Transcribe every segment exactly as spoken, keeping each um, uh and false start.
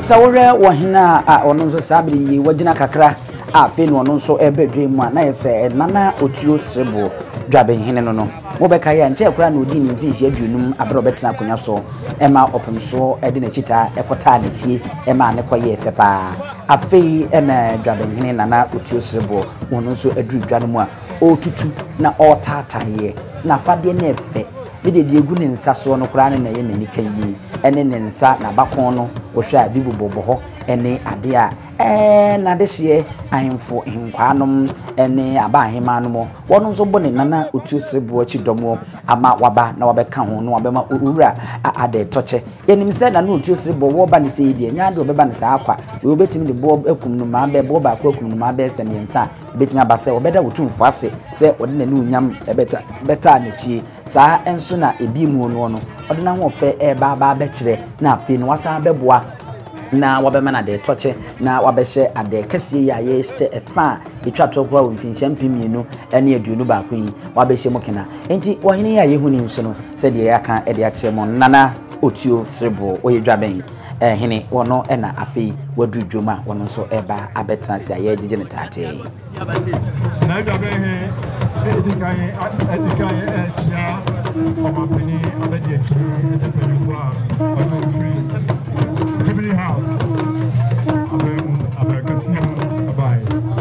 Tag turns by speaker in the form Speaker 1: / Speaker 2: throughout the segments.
Speaker 1: sawore wo hina a ono nso sabri wagina kakra a fe no ono nso ebedwe mu na yese nana Otuo Siriboe dwaben hene no no mo be kai anche kura na odi ni mfinhia aduonum abro betena akonya so ema opem so ede na chita ekota na tie ema ne koye fepa afei ena dwaben hene nana Otuo Siriboe ono nso aduru dwan mu a otutu na otataye na fade na efe bide de egu ne nsa so no kura ne na ye nani kan yi ene ne nsa na bakon no wo hwa bibubobo ho ene ade a eh na de hye ahemfo hinkwanom ene aba ahemanom wono nso bo ne nana Otuo Siriboe chidomo ama waba na wabeka ho no wabema urura ade toche yenim se nana Otuo Siriboe wo ba ne se yidi nya de obeba ne sa akwa we betimi de bo akum no ma be bo ba akwa akum no ma be se ne nsa betimi abase obeda wotumfo ase se ode ne unyam ebeta beta ne chi saa enso na ebi mu no no ode na ho fe e ba ba be kire na afi no wasa beboa na wabema na de toche na wabehye ade kese ya ye se efa etwa tokwa wo mfinhyia mpimienu ene aduonu ba ko yi wabehye mokena enti wohene ya ye huni nso no se de yaka e de ache mo nana Otuo Siriboe oye dwaben eh hene wono ena afi wadu dwoma wono nso eba abetena se ya gige ne tate na dwaben he edikan edikan etia omapeni abedi echi edepeni kwa oto free house. Abem abekasi abai.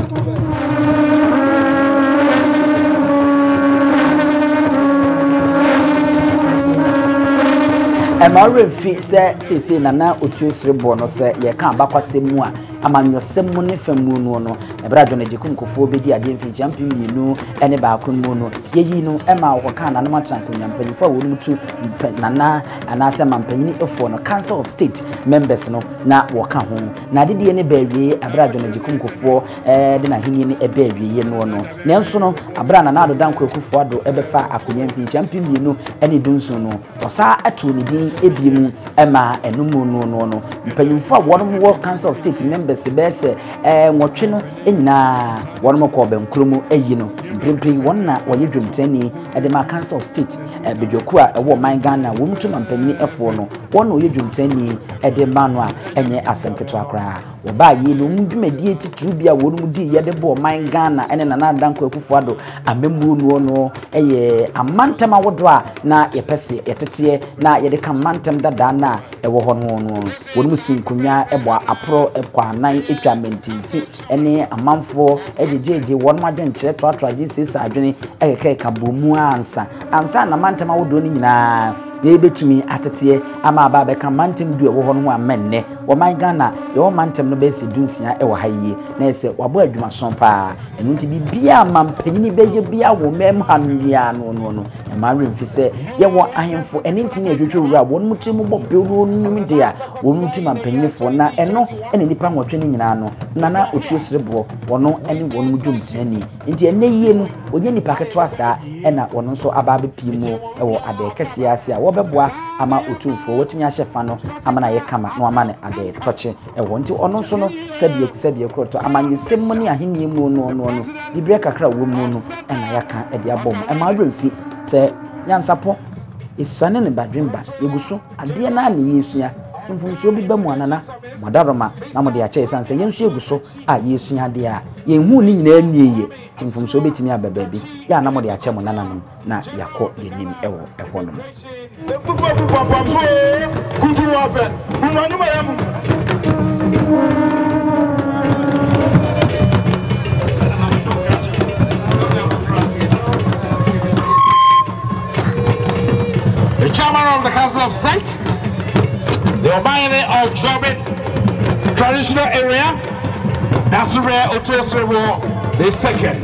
Speaker 1: Emare fi se sese nana Otuo Siriboe no se ye kan bakwasemu a amanyosemu ne famu no no ebradwo na jikunkofo bedi ade mfi champion mienu ene ba akonu no yeyi no ema wo kan na no matrankonya mpanyifo wo mutu nana anase mampanyini efo no Council of State members no na wo ka ho na dede ne bawie ebradwo na jikunkofo eh de na hini ne ebawie no no nenso no abra na na do danko ekufo ado ebefa akonya mfi champion mienu ene dunso no osa atu ne din ebiemu ema enumu no no no mpanyifo wo no Council of State members sebese eh nwotwe no enyina wono ko benkromu eyi no mprimpri wonna woye dwomtani e de ma Council of State eh bedwoku a ewo man Ghana wo mutuma mpanyini efo no wonna woye dwomtani e de manu a enye asemketo akra wo ba yi no mdwumadi titru bia wono mudi ye de bo man Ghana ene na nadanko akufo ado amemu no no eye amantama wodo a na yepese yetete na ye de kan mantem dada na ewo ho no no wono musinkunya ebo apro ekwa nan etwamentinsi ene amanfo ejejeje won madwen kire to atraje sesa adwene ekeke ka bomu ansa ansa na mantama wodo ni nyina de betumi atete ama aba be kan mantem du ewo ho no amenne wo man Ghana ye wo mantem no be si dunsia ewo hayi na ese wabo adwuma sompa enu nti bibia mampanyini beje bia wo mem hanua no no no e ma remfi se ye wo ahemfo eni nti na adwotwe wura won mutrimu bo bewu num de a won mutu mampanyini fo na eno ene nipa nwotwe ni nyina no nana Otuo Siriboe wono ene won mudum tani nti ene yie no onye nipa keto asa ena wono nso aba be pimu ewo ade kese ase a wobeboa ama Otuofo wotumi ahye fa no ama na ye kama no ama ne ade toche ewo nti ono nso no sabie sabie kroto amanyesem mu ne ahenie mu no no no bibire kakra wo mu no ena yaka ede abom e ma adwemfi se nyansapo isane ne badwemba yeguso ade na ne yesua mfumso bi ba mu anana modaroma na mo de a che sanse yensu eguso a yesua de a yenhu ni nyina anueye mfumso betimi ababa bi ya na mo de a che mo nana no na yakọ yenim ewo eho no
Speaker 2: the chairman of the Council of State, the Obayene of Jobit traditional area, Daasebre Otuo Siriboe the second.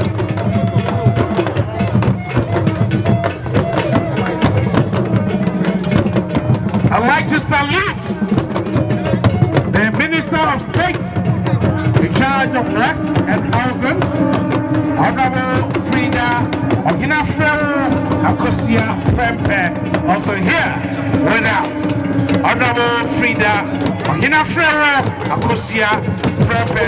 Speaker 2: I'd like to salute the Minister of State in charge of Rest and Housing, Honorable Frida Akwasidea Fempe, also here with us. Honorable Frida Akwasidea Fempe.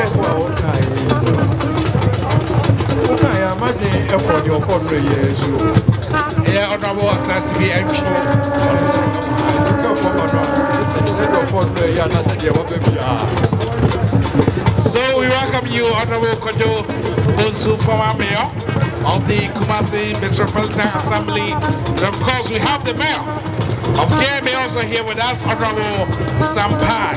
Speaker 2: Yeah, Honorable Asante and So we welcome you, Honorable Kojo Bonsu, former mayor of the Kumasi Metropolitan Assembly. And of course, we have the mayor of K M A also here with us, Honorable Sampai.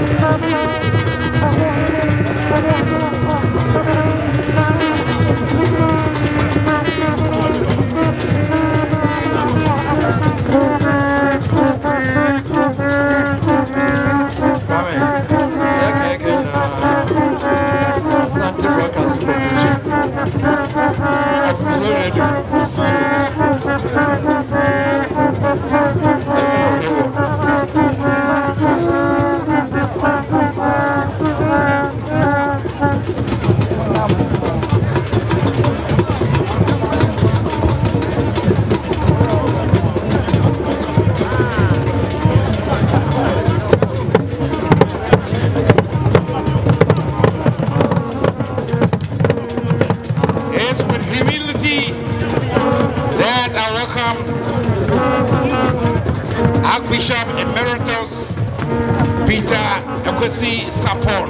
Speaker 2: Archbishop Emeritus Peter Sapon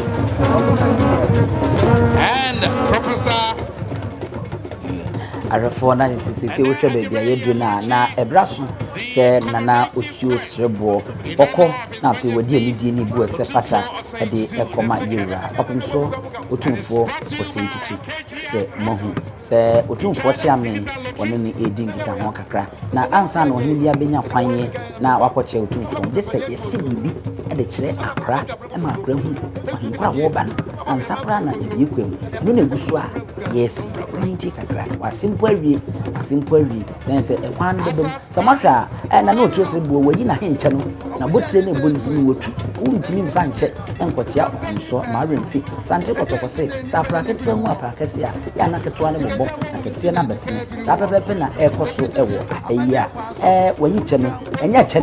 Speaker 2: and Professor
Speaker 1: Arefo na sisi wo hwe bebia yedu na na ebraso se nana Otuo Siriboe oko na afi wodi ani di ni bu ese fata e de ekoma yira opumso otumfo osentiti se mohu se otumfo chiame woni ni edin gita ho kakra na ansa na ohini bia benya kwanye na wakoche otumfo de se yesi bibi e de kire akra e ma akra hu ohinkwa wo ba ansa kra na e yikwem ni na gusu a yesi ninti kakra wasimpo awie asimpo awie then se e kwan bebem samahwa e na na Otuo Siriboe wayi na henche no na botre na ebondini wotu untimi mfa nche enkochia okunso ma remfi sante kotoko se sa praketu hu apakese a ya na keto ane bobo na kese na basi sa pepepe na ekoso ewo ayi a eh wayi che no enya che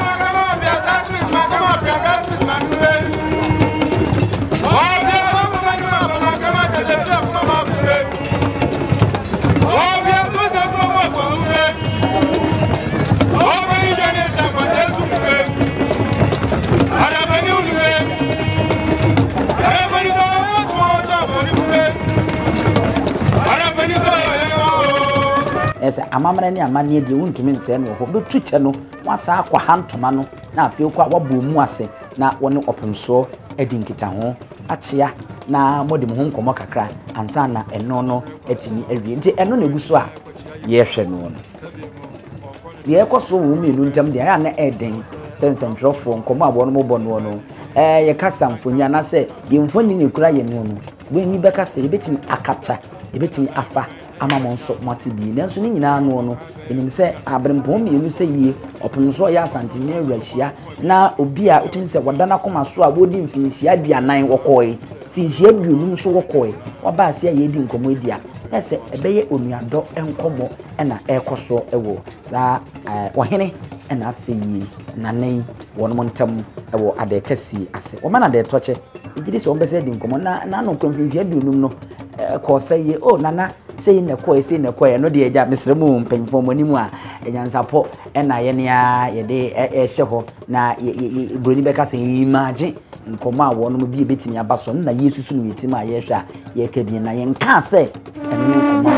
Speaker 1: ese amamra ni amane de wuntumi nse no ho betu che no wasa akwa hantoma no na afie kwa wabo mu ase na woni opemso edi nkita ho achia na modi mu nkomo kakra ansa na eno no etimi awie nti eno na guso a ye hwe no no ye koso wo mi nu ntam de ya na eden sensentrofo nkomo abo no mo no no eh ye kasa mfonya na se ye mfoni ni kura ye no no we ni beka se ye betimi akacha ye betimi afa ama monso mati bi nanso ni nyina no no enim se abrempom mi enu se yie opemso ya Asante ni awrahia na obi a otimi se wadana koma so a wodi mfinhia aduanan wokoi finhia aduonum so wokoi oba ase ye di nkomo edia ese ebeye onuado enkomo ena ekoso ewo sa ohene ena afeyi nanen wono ntam ewo ade kesi ase o mana de toche igidi se ombese di nkomo na na no konfinhia aduonum no ko say oh nana say na ko say na ko no de eja mesremu mpanfo monimu a NYANSAPO ena ye ne a ye de e hye ho na broni beka say imagine nkomo a wono mo bi betimi abaso na yesusu no yetim a ye hwe a ye ka bi na ye nka say eno ne nkomo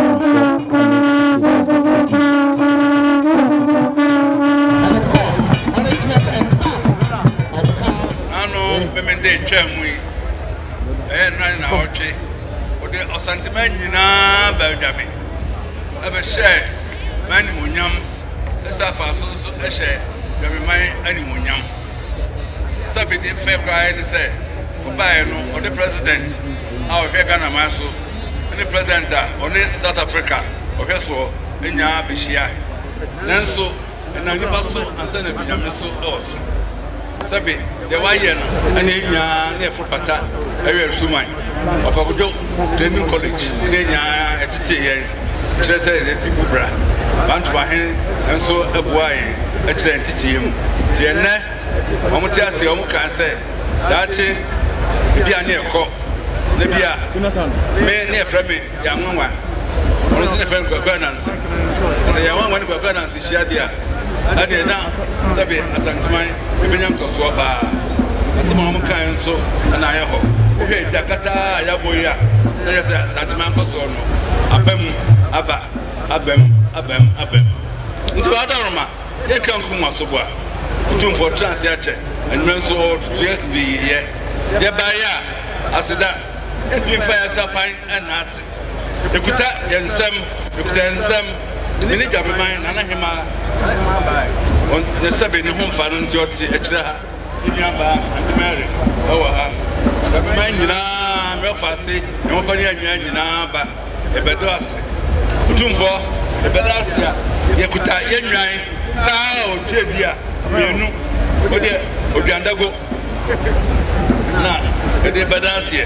Speaker 3: Asante nyina ba dwame ebe share mani munyam esa fa so so e share dwame man ani munyam sabe de fe cry ni say obaye no o the president our Ghana man so the president on South Africa o hwe so enya be share nanso na nipa so ansa na binyam so also sabe de waye no ani nya na efo pata ewe suman of Akojo Training College in a T A. Say, Bubra, Bantuahin, and so a boy, a train to him. Tiana, Omotiasi, Omuka say, Dachi, Libya near Cock, Libya, may near Fremi, young woman. What is the friend of governance? The young one of governance is Shadia. ade na sabe asanteman ebenya nkoso ba asema mo kan so na aye ho ohe dakata ya boya na yesa asanteman nkoso no abam aba abam abam abam nti wadaroma ye kan kuma so bo a tum for trans ya che enmen so to ye bi ye ye ba ya asida edwin fire sapan anase ekuta yensem ekuta yensem ni gabe man na na hema on ne sabe ni ho mfa no nti oti ekire ha ni aba antimere owa ha gabe man nyina me ofase ne ho koni anwa nyina ba ebedo ase utumfo ebedo ase a yekuta yenwan ka otwe bia menu ode oduandago na ede badase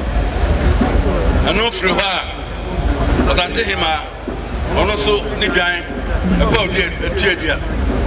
Speaker 3: ano firi ho a Asante hima ono so ni dwan e ba odi etu adua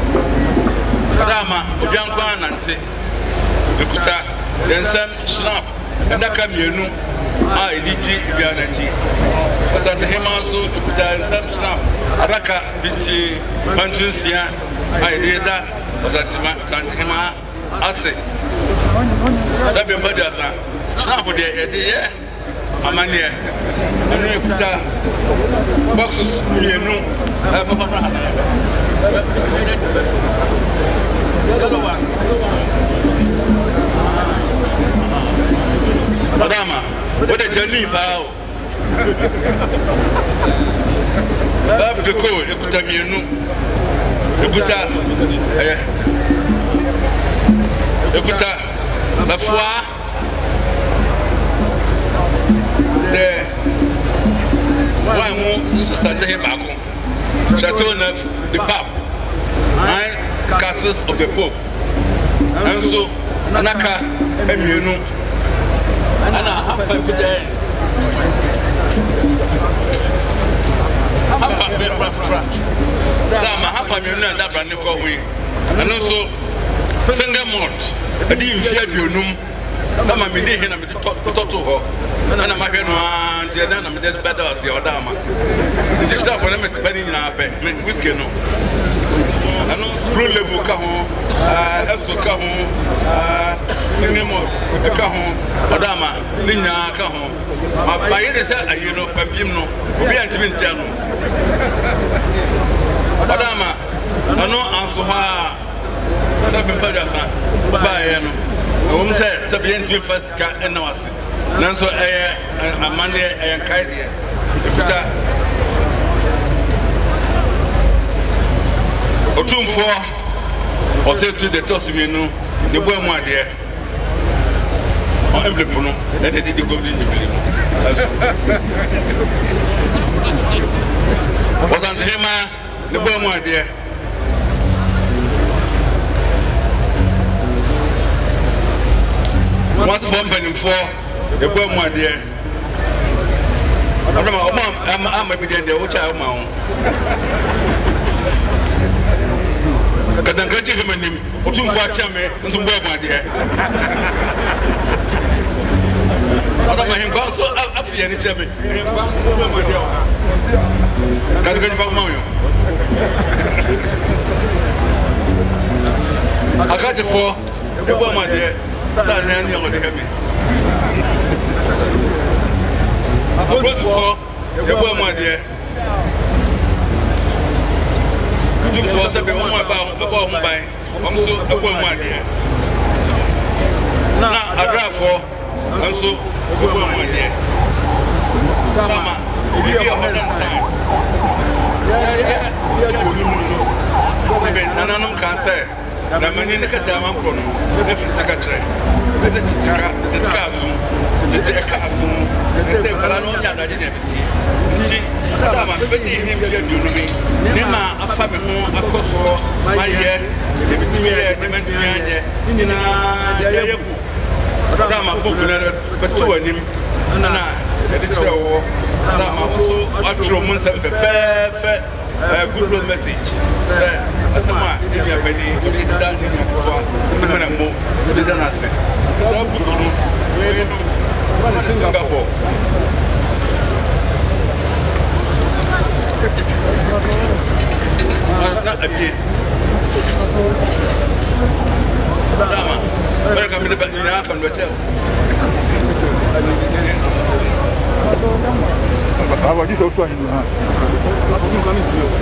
Speaker 3: dama obian kwa nante ekuta densam snap ndaka mienu a edigi bia na chi Asante hima so ekuta densam snap adaka biti mantunsia a ededa Asante ma Asante hima ase sabe mpadi asa snap de ede ye amanie anu ekuta boxes mienu e papa na hana Adama what a journey pao Baf de ko ekuta mienu ekuta eh ekuta la foi de one more Sunday back Chateau Neuf, the Pope, nine castles of the Pope, and so Naka Emunu, and I have a good day. Dama hapa miona da brand ko wi and also single malt I didn't fear bionum dama me dey here na me to to ho na ma hwe no anje na me dey beda o se odama nchita ko na me bani nyina pe me whiskey no ano blue label ka ho ah eso ka ho ah single malt ka ho odama ni nya ka ho ma ba ye se ayi no pampim no obi antimi ntia no odama ano anso ha sabe pada sa ba ye no o say sabe entwi first ka na wase nanso eh amane eh kaide ekuta otumfo o say to the toss me no de bo mu ade o envelope no na de de go bi ni bi aso Asante hema de bo mu ade once for penny for the boy more dear. I don't know, I'm I'm a bit there, which I am. But I'm going to him and him, or some for chame, and some boy, my dear. I don't know him gone so I feel any chame. Can you get back, Mario? I got it for the boy, my dear. That's the end of the heaven. I brought for the boy, my dear. You do for something on my bow, the boy, my I'm so a boy, my dear. Now I drive for I'm so a boy, my dear. Mama, you be a hard sign. Yeah, yeah, yeah. And I can't say. Na mani ne kata man kono ne fitika kire ne fitika fitika azu fitika azu ne se kala no nya daje ne biti ti da ma be ni him je dunu mi ne ma afa me ho akoso maye ne biti mi ye ne menti mi anye ni na da ye ku da ma boku ne betu anim na na de kire wo da ma so atro mun se fe fe a good road message. Asama, if you have any, you need that in your car, you can move, you did not say. So good to know, where you know, what is Singapore? Not a bit. nyina kan do chew
Speaker 4: Baba this also in ha I'm coming to you.